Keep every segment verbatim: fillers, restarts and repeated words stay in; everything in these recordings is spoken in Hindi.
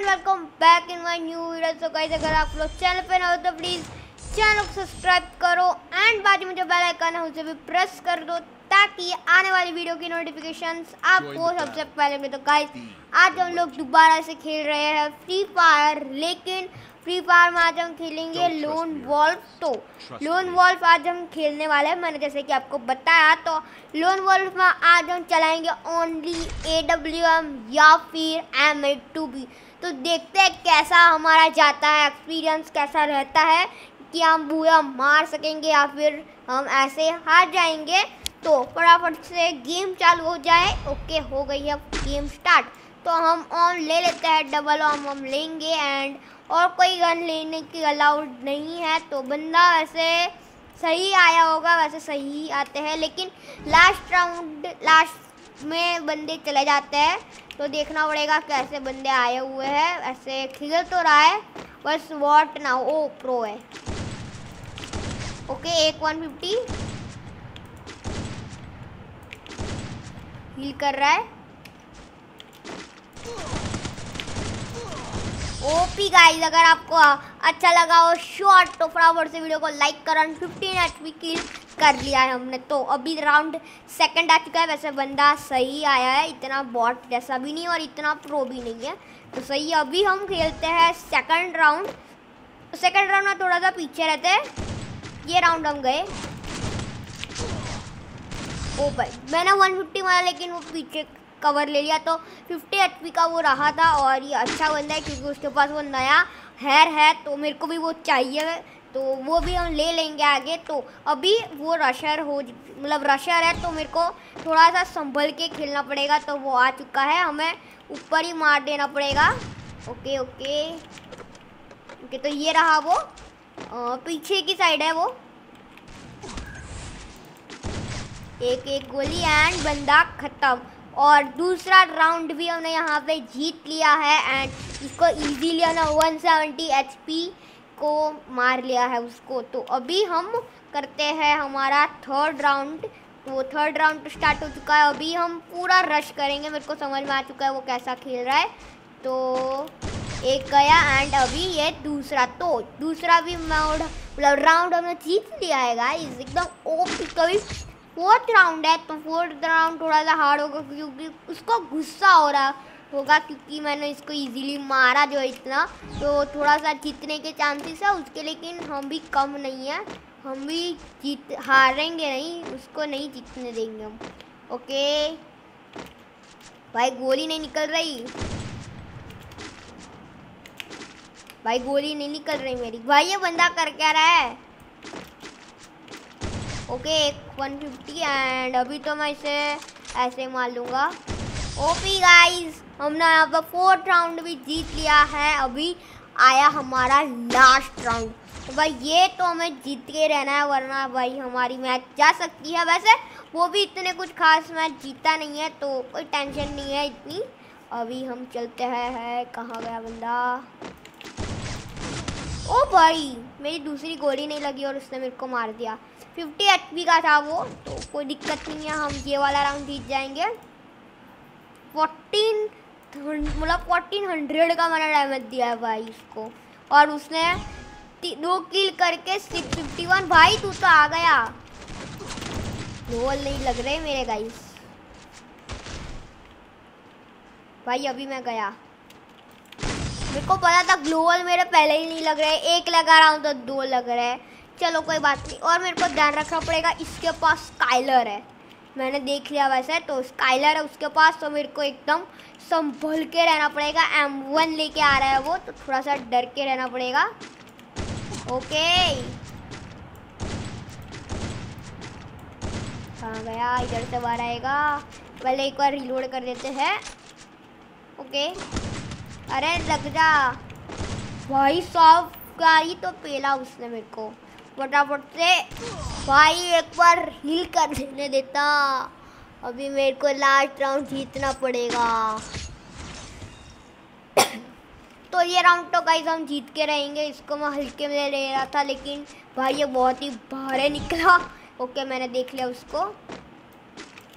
Welcome back in my new video. तो गाइस अगर आप लोग चैनल पे ना हो तो प्लीज़ चैनल को सब्सक्राइब करो एंड बाजू में जो बेल आइकन है उसे भी प्रेस कर दो ताकि आने वाली वीडियो की नोटिफिकेशंस आपको सबसे पहले मिले। तो गाइस आज हम लोग दोबारा से खेल रहे हैं फ्री फायर, लेकिन फ्री फायर में आज हम खेलेंगे लोन वॉल्फ। तो लोन वॉल्फ आज हम खेलने वाले हैं, मैंने जैसे कि आपको बताया। तो लोन वॉल्फ में आज हम चलाएंगे ओनली ए डब्ल्यू एम या फिर एम एट टू बी। तो देखते हैं कैसा हमारा जाता है, एक्सपीरियंस कैसा रहता है कि हम बुआ मार सकेंगे या फिर हम ऐसे हार जाएंगे। तो फटाफट से गेम चालू हो जाए। ओके हो गई है गेम स्टार्ट। तो हम ऑन ले लेते हैं, डबल ऑन हम लेंगे एंड और कोई गन लेने की अलाउड नहीं है। तो बंदा वैसे सही आया होगा, वैसे सही आते हैं, लेकिन लास्ट राउंड लास्ट में बंदे चले जाते हैं। तो देखना पड़ेगा कैसे बंदे आए हुए हैं। ऐसे खिल तो रहा है बस वॉट ना ओ प्रो है। ओके एक वन फिफ्टी हील कर रहा है। ओपी गाइस अगर आपको अच्छा लगा हो शॉर्ट तो फटाफट से वीडियो को लाइक करें। फिफ्टीन एचपी किल कर लिया है हमने। तो अभी राउंड सेकंड आ चुका है। वैसे बंदा सही आया है, इतना बॉट जैसा भी नहीं और इतना प्रो भी नहीं है, तो सही है। अभी हम खेलते हैं सेकंड राउंड। सेकंड राउंड में थोड़ा सा पीछे रहते हैं। ये राउंड हम गए। ओ भाई मैंने वन फिफ्टी मारा लेकिन वो पीछे कवर ले लिया। तो फिफ्टी एचपी का वो रहा था और ये अच्छा बंदा है क्योंकि उसके पास वो नया हेयर है, तो मेरे को भी वो चाहिए, तो वो भी हम ले लेंगे आगे। तो अभी वो रशर हो मतलब रशर है, तो मेरे को थोड़ा सा संभल के खेलना पड़ेगा। तो वो आ चुका है, हमें ऊपर ही मार देना पड़ेगा। ओके ओके ओके तो ये रहा वो आ, पीछे की साइड है वो। एक एक गोली एंड बंदा खत्म। और दूसरा राउंड भी हमने यहाँ पे जीत लिया है एंड इसको इजीली ना वन सेवेंटी एचपी को मार लिया है उसको। तो अभी हम करते हैं हमारा थर्ड राउंड। तो थर्ड राउंड स्टार्ट हो चुका है। अभी हम पूरा रश करेंगे, मेरे को समझ में आ चुका है वो कैसा खेल रहा है। तो एक गया एंड अभी ये दूसरा। तो दूसरा भी मोड मतलब राउंड हमने जीत लिया है गाइस, एकदम ओपी। कभी फोर्थ राउंड है तो फोर्थ राउंड थोड़ा सा हार्ड होगा क्योंकि उसको गुस्सा हो रहा होगा क्योंकि मैंने इसको इजीली मारा जो इतना। तो थोड़ा सा जीतने के चांसेस है उसके, लेकिन हम भी कम नहीं है, हम भी जीत हारेंगे नहीं, उसको नहीं जीतने देंगे हम। ओके भाई गोली नहीं निकल रही, भाई गोली नहीं निकल रही मेरी। भाई ये बंदा कर क्या रहा है। ओके एक वन फिफ्टी एंड अभी तो मैं इसे ऐसे मार लूँगा। ओपी गाइस हमने यहाँ पर फोर्थ राउंड भी जीत लिया है। अभी आया हमारा लास्ट राउंड। तो भाई ये तो हमें जीत के रहना है वरना भाई हमारी मैच जा सकती है। वैसे वो भी इतने कुछ खास मैच जीता नहीं है तो कोई टेंशन नहीं है इतनी। अभी हम चलते हैं है, कहाँ गया बंदा। ओ भाई मेरी दूसरी गोली नहीं लगी और उसने मेरे को मार दिया। फिफ्टी एचपी का था वो, तो कोई दिक्कत नहीं है, हम ये वाला राउंड जीत जाएंगे। फोर्टीन मतलब फोर्टीन हंड्रेड का मैंने डैमेज दिया है भाई इसको और उसने दो किल करके सिक्स फिफ्टी वन। भाई तू तो आ गया, गोल नहीं लग रहे मेरे गाइस। भाई अभी मैं गया, मेरे को पता था ग्लोबल मेरे पहले ही नहीं लग रहे, एक लगा रहा हूँ तो दो लग रहे हैं। चलो कोई बात नहीं। और मेरे को ध्यान रखना पड़ेगा इसके पास स्काइलर है, मैंने देख लिया वैसे तो स्काइलर है उसके पास, तो मेरे को एकदम संभल के रहना पड़ेगा। एम वन लेके आ रहा है वो, तो थोड़ा सा डर के रहना पड़ेगा। ओके कहाँ गया, इधर से बाहर आएगा। पहले एक बार रिलोड कर देते हैं। ओके अरे लग जा भाई, सॉफ्ट गाड़ी तो पेला उसने मेरे को फटाफट से। भाई एक बार हील कर देने देता, अभी मेरे को लास्ट राउंड जीतना पड़ेगा। तो ये राउंड तो गाइस हम जीत के रहेंगे। इसको मैं हल्के में ले रहा था लेकिन भाई ये बहुत ही भारे निकला। ओके मैंने देख लिया उसको।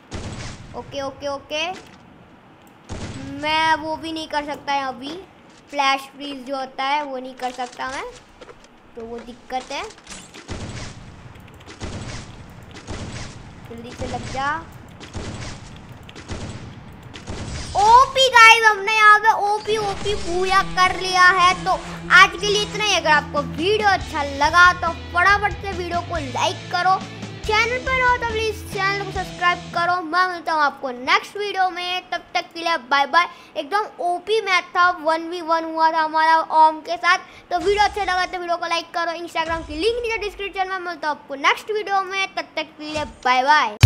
ओके ओके ओके मैं वो भी नहीं कर सकता है अभी। फ्लैश फ्रीज जो होता है वो नहीं कर सकता मैं, तो वो दिक्कत है। जल्दी से लग जा। ओपी गाइस, हमने यहाँ पे ओपी ओपी पूरा कर लिया है। तो आज के लिए इतना ही। अगर आपको वीडियो अच्छा लगा तो फटाफट से वीडियो को लाइक करो, चैनल पर हो तो प्लीज चैनल को सब्सक्राइब करो। मैं मिलता हूँ आपको नेक्स्ट वीडियो में, तब तक के लिए बाय बाय। एकदम ओपी मैच था, वन वी वन हुआ था हमारा ओम के साथ। तो वीडियो अच्छा लगा तो वीडियो को लाइक करो। इंस्टाग्राम की लिंक नीचे डिस्क्रिप्शन में। मिलता हूँ आपको नेक्स्ट वीडियो में, तब तक के लिए बाय बाय।